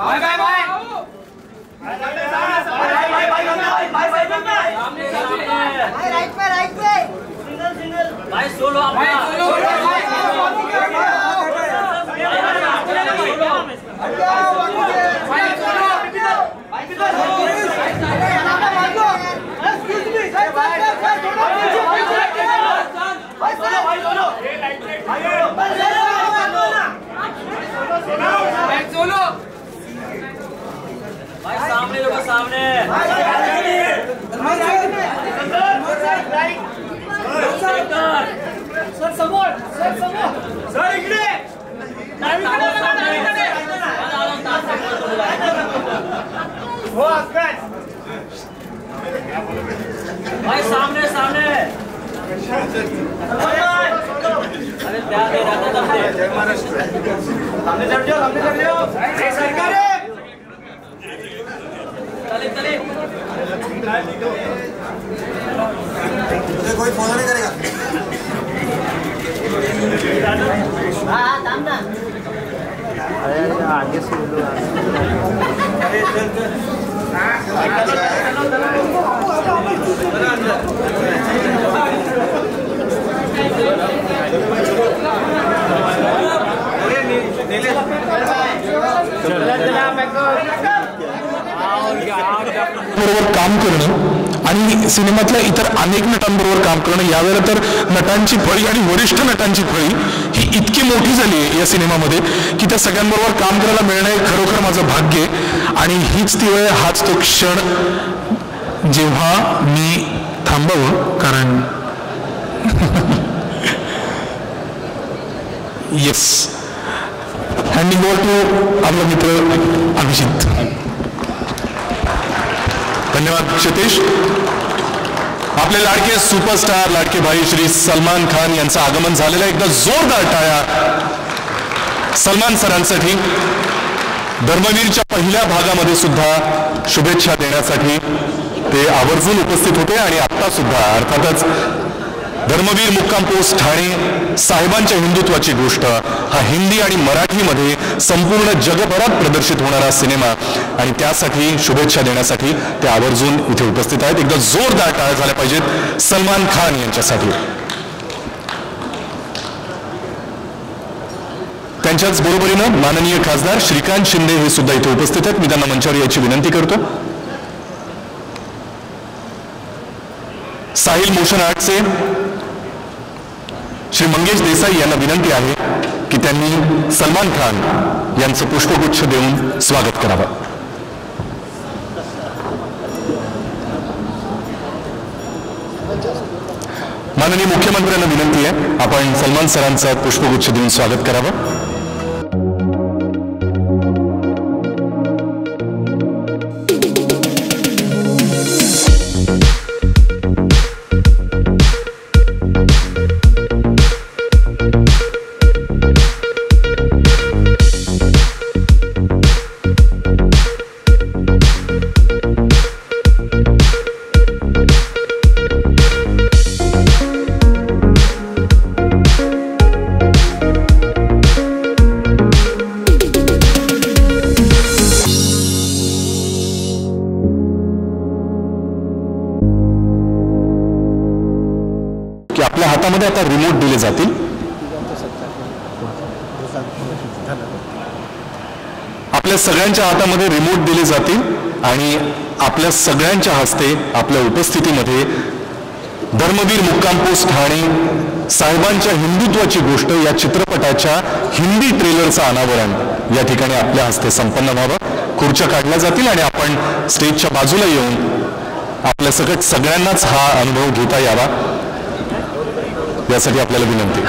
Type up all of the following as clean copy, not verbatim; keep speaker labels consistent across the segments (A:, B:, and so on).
A: सामने लोगों सामने सर समोर सर इकडे भाई सामने सामने अरे क्या दे रहा था सामने चढ़ जाओ सरकार चले चले
B: कोई फॉलो नहीं करेगा।
C: हाँ दाम ना
B: अरे आगे से अरे चल चल
D: बरोबर काम करणं आणि सिनेमातल्या इतर अनेक नटांबरोबर काम करणं, यावेळेला तर नटांची फळी आणि वरिष्ठ नटांची फळी ही इतकी मोठी झाली आहे या सिनेमामध्ये की त्या सगळ्यांबरोबर काम करायला मिळणं हे खरोखर माझं भाग्य आहे. आणि हीच ती वेळ, हाच तो क्षण जेव्हा मी थांबावं, कारण येस हँडिंग ओव्हर टू आपला मित्र अभिजित. धन्यवाद क्षितेश. आपले लाडके सुपरस्टार, लाडके भाई श्री सलमान खान यांचं आगमन झालेलं आहे. एकदा जोरदार टाळ्या सलमान सरांसाठी. धर्मवीरच्या पहिल्या भागामध्ये सुद्धा शुभेच्छा देण्यासाठी ते आवर्जून उपस्थित होते आणि आता सुद्धा अर्थातच धर्मवीर मुक्काम पोस्ट ठाणे साहेबांच्या हिंदुत्वाची गोष्ट हा हिंदी आणि मराठीमध्ये संपूर्ण जगभरात प्रदर्शित होणारा सिनेमा आणि त्यासाठी शुभेच्छा देण्यासाठी ते आवर्जून इथे उपस्थित आहेत. एकदा जोरदार टाळ्या झाल्या पाहिजेत सलमान खान यांच्यासाठी. त्यांच्याच बरोबरीनं माननीय खासदार श्रीकांत शिंदे हे सुद्धा इथे उपस्थित आहेत. मी त्यांना मंचावर यायची विनंती करतो. साहिल मोशन आर्टचे श्री मंगेश देसाई यांना विनंती आहे की त्यांनी सलमान खान यांचं पुष्पगुच्छ देऊन स्वागत करावं. माननीय मुख्यमंत्र्यांना विनंती आहे आपण सलमान सरांचं पुष्पगुच्छ देऊन स्वागत करावं. की आपल्या हातामध्ये आता रिमोट दिले जातील. आपल्या सगळ्यांच्या हातामध्ये रिमोट दिले जातील आणि आपल्या सगळ्यांच्या हस्ते आपल्या उपस्थितीमध्ये धर्मवीर मुक्काम पोस्ट ठाणे साहेबांच्या हिंदुत्वाची गोष्ट या चित्रपटाच्या हिंदी ट्रेलरचं अनावरण या ठिकाणी आपल्या हस्ते संपन्न व्हावं. खुर्च्या काढल्या जातील आणि आपण स्टेजच्या बाजूला येऊन आपल्या सगळ्यांनाच हा अनुभव घेता यावा यासाठी आपल्याला विनंती.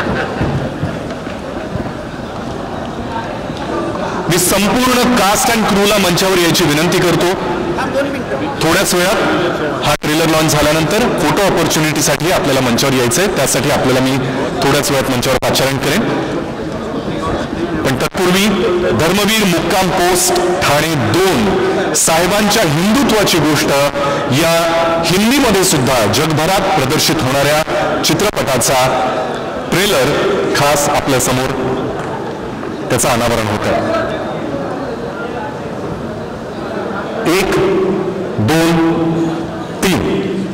D: मी संपूर्ण कास्ट अँड क्रूला मंचावर यायची विनंती करतो. थोड्याच वेळात हा ट्रेलर लॉन्च झाल्यानंतर फोटो ऑपॉर्च्युनिटीसाठी आपल्याला मंचावर यायचंय. त्यासाठी आपल्याला मी थोड्याच वेळात मंचावर पाचारण करेन. पण तत्पूर्वी धर्मवीर मुक्काम पोस्ट ठाणे 2 साहेबांच्या हिंदुत्वाची गोष्ट या हिंदीमध्ये सुद्धा जगभरात प्रदर्शित होणाऱ्या चित्रपटाचा ट्रेलर खास आपल्या समोर त्याचं अनावरण होतं. 1 2 3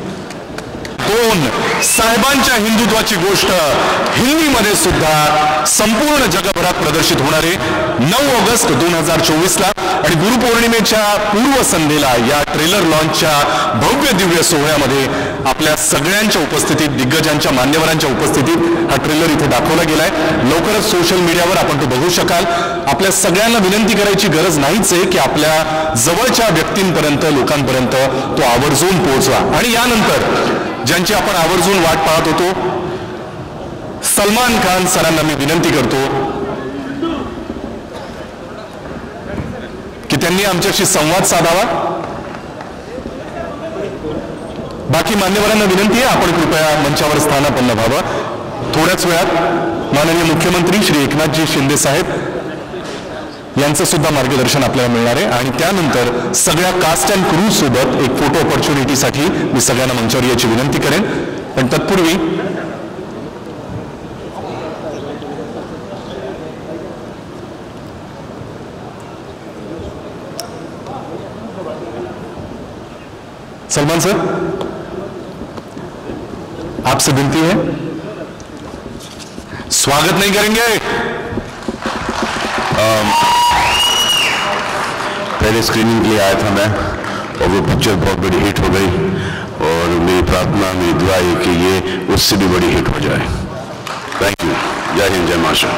D: 2 साहेबांच्या हिंदुत्वाची गोष्ट हिंदीमध्ये सुद्धा संपूर्ण जगभरात प्रदर्शित होणारे 9 ऑगस्ट 2024 ला आणि गुरुपौर्णिमेच्या पूर्वसंध्येला या ट्रेलर लॉन्चच्या भव्य दिव्य सोहळ्यामध्ये आपल्या सगळ्यांच्या उपस्थितीत, दिग्गजांच्या, मान्यवरांच्या उपस्थितीत हा ट्रेलर इथे दाखवला गेलाय. लवकरच सोशल मीडियावर आपण तो बघू शकाल. आपल्या सगळ्यांना विनंती करायची गरज नाहीच आहे की आपल्या जवळच्या व्यक्तींपर्यंत, लोकांपर्यंत तो आवर्जून पोहोचवा. आणि यानंतर ज्यांची आपण आवर्जून वाट पाहत होतो, सलमान खान सरांना मी विनंती करतो की त्यांनी आमच्याशी संवाद साधावा. बाकी मान्यवरांना विनंती आहे आपण कृपया मंचावर स्थानापन्न व्हावं. थोड्याच वेळात माननीय मुख्यमंत्री श्री एकनाथजी शिंदे साहेब यांचं सुद्धा मार्गदर्शन आपल्याला मिळणार आहे आणि त्यानंतर सगळ्या कास्ट अँड क्रू सोबत एक फोटो ऑपॉर्च्युनिटीसाठी मी सगळ्यांना मंचावर याची विनंती करेन. पण तत्पूर्वी सलमान सर, आपसे विनती है, स्वागत नहीं करेंगे?
E: पहले स्क्रीनिंग के लिए आया था मैं और वो पिक्चर बहुत बड़ी हिट हो गई और मेरी प्रार्थना, मेरी दुआ है कि ये उससे भी बड़ी हिट हो जाए. Thank you. जय हिंद, जय महाराष्ट्र.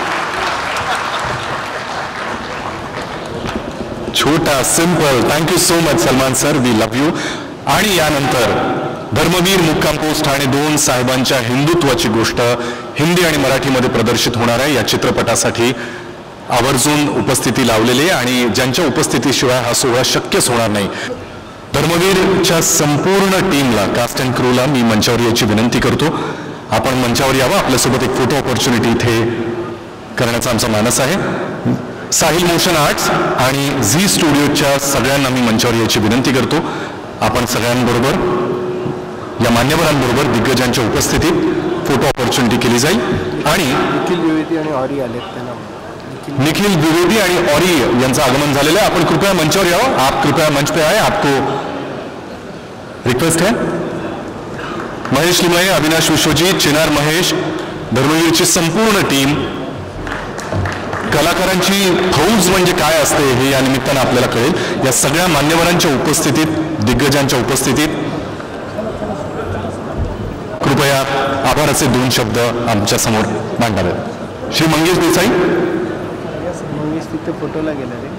D: छोटा simple. Thank you so much Salman sir, we love you. आणि यानंतर धर्मवीर मुक्काम पोस्ट ठाणे 2 साहेबांच्या हिंदुत्वाची गोष्ट हिंदी आणि मराठीमध्ये प्रदर्शित होणार आहे. या चित्रपटासाठी आवर्जून उपस्थिती लावलेली आणि ज्यांच्या उपस्थितीशिवाय हा सोहळा शक्यच होणार नाही. धर्मवीरच्या संपूर्ण टीमला, कास्ट अँड क्रूला मी मंचावर याची विनंती करतो. आपण मंचावर यावं. आपल्यासोबत एक फोटो ऑपॉर्च्युनिटी इथे करण्याचा आमचा मानस आहे. साहिल मोशन आर्ट्स आणि झी स्टुडिओच्या सगळ्यांना मी मंचावर याची विनंती करतो. आपण सगळ्यांबरोबर, या मान्यवरांबरोबर दिग्गजांच्या उपस्थितीत फोटो ऑपॉर्च्युनिटी केली जाईल. आणि
B: निखिल द्विवेदी आणि ऑरी आले.
D: निखिल द्विवेदी आणि ऑरी यांचं आगमन झालेलं आहे. आपण कृपया मंचावर यावं. आप कृपया मंच पे आए, आपको रिक्वेस्ट है. महेश लिमये, अविनाश विश्वजीत, चिनार महेश, धर्मवीरची संपूर्ण टीम, कलाकारांची फौज म्हणजे काय असते हे या निमित्तानं आपल्याला कळेल. या सगळ्या मान्यवरांच्या उपस्थितीत, दिग्गजांच्या उपस्थितीत कृपया आभाराचे 2 शब्द आमच्या समोर मांडावेत. श्री मंगेश देसाई.
B: तिथे फोटोला गेला रे.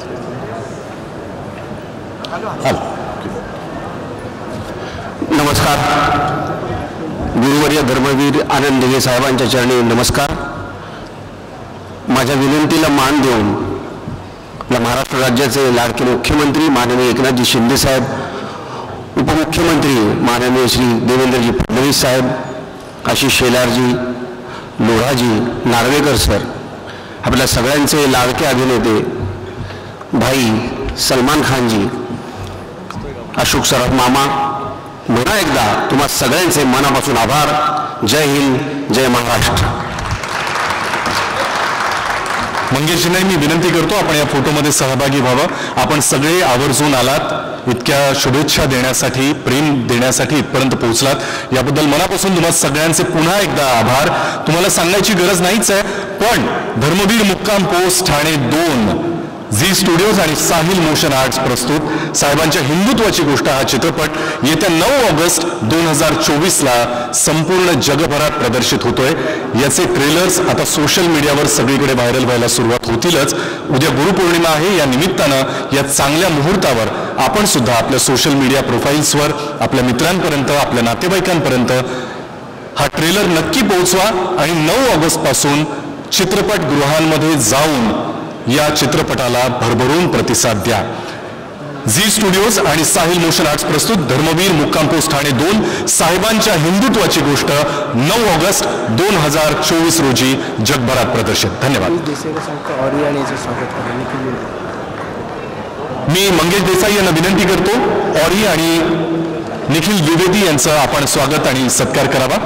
E: नमस्कार. गुरुवर्य धर्मवीर आनंद दिघे साहेबांच्या चरणी नमस्कार. माझ्या विनंतीला मान देऊन आपल्या महाराष्ट्र राज्याचे लाडके मुख्यमंत्री माननीय एकनाथजी शिंदे साहेब, उपमुख्यमंत्री माननीय श्री देवेंद्रजी फडणवीस साहेब, आशिष शेलारजी, लोढाजी, नार्वेकर सर, आपल्या सगळ्यांचे लाडके अभिनेते भाई सलमान खानजी, अशोक सराफ मामा, पुन्हा एकदा तुम्हा सगळ्यांचे मनापासून आभार. जय हिंद, जय महाराष्ट्र.
D: मंगेशजींना मी विनंती करतो आपण या फोटोमध्ये सहभागी व्हावं. आपण सगळे आवर्जून आलात, इतक्या शुभेच्छा देण्यासाठी, प्रेम देण्यासाठी इथपर्यंत पोहोचलात, याबद्दल मनापासून तुम्हाला सगळ्यांचे पुन्हा एकदा आभार. तुम्हाला सांगायची गरज नाहीच आहे, पण धर्मवीर मुक्काम पोस्ट ठाणे 2, झी स्टुडिओज आणि साहिल मोशन आर्ट्स प्रस्तुत साहेबांच्या हिंदुत्वाची गोष्ट हा चित्रपट येत्या 9 ऑगस्ट 2024 ला संपूर्ण जगभरात प्रदर्शित होतोय. याचे ट्रेलर्स आता सोशल मीडियावर सगळीकडे व्हायरल व्हायला सुरुवात होतीलच. उद्या गुरुपौर्णिमा आहे, या निमित्तानं या चांगल्या मुहूर्तावर आपण सुद्धा आपल्या सोशल मीडिया प्रोफाईल्सवर, आपल्या मित्रांपर्यंत, आपल्या नातेवाईकांपर्यंत हा ट्रेलर नक्की पोहोचवा आणि 9 ऑगस्ट पासून चित्रपटगृहांमध्ये जाऊन या चित्रपटाला भरभरून प्रतिसाद द्या. झी स्टुडिओज आणि साहिल मोशन आर्ट्स प्रस्तुत धर्मवीर मुक्काम पोस्ट ठाणे 2 साहेबांच्या हिंदुत्वाची गोष्ट 9 ऑगस्ट 2024 रोजी जगभरात प्रदर्शित. धन्यवाद. मी मंगेश देसाई यांना विनंती करतो, ऑरी आणि निखिल द्विवेदी यांचं आपण स्वागत आणि सत्कार करावा.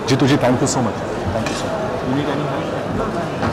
D: Jituji thank you so much thank you so much.